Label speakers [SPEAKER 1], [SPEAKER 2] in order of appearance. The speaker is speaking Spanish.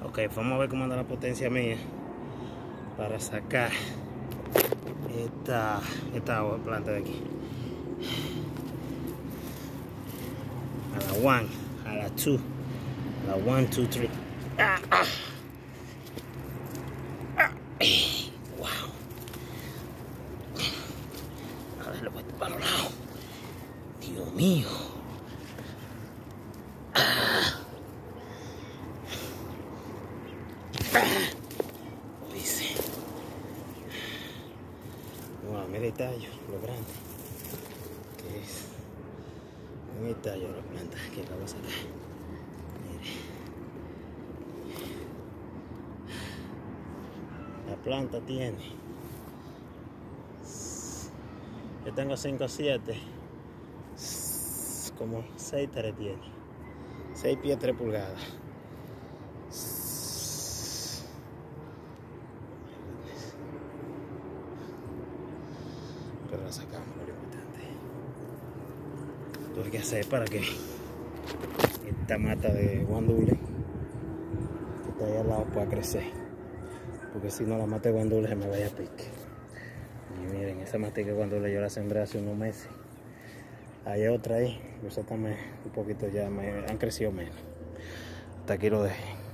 [SPEAKER 1] Ok, vamos a ver cómo anda la potencia mía para sacar esta planta de aquí. A la 1, a la 2, a la 1, 2, 3. Wow. Ahora lo puesto para los lados. Dios mío. Dice. Wow, mira el tallo, lo grande que es. Mira el tallo de la planta que la voy a sacar. Mire. La planta tiene. Yo tengo 5 o 7. Como 6 3 tiene. 6 pies 3 pulgadas. Pero la sacamos, lo importante. Lo que hay que hacer para que esta mata de guandule que está ahí al lado pueda crecer. Porque si no, la mata de guandule se me vaya a pique. Y miren, esa mata de guandule yo la sembré hace unos meses. Hay otra ahí, esa también un poquito ya han crecido menos. Hasta aquí lo dejé.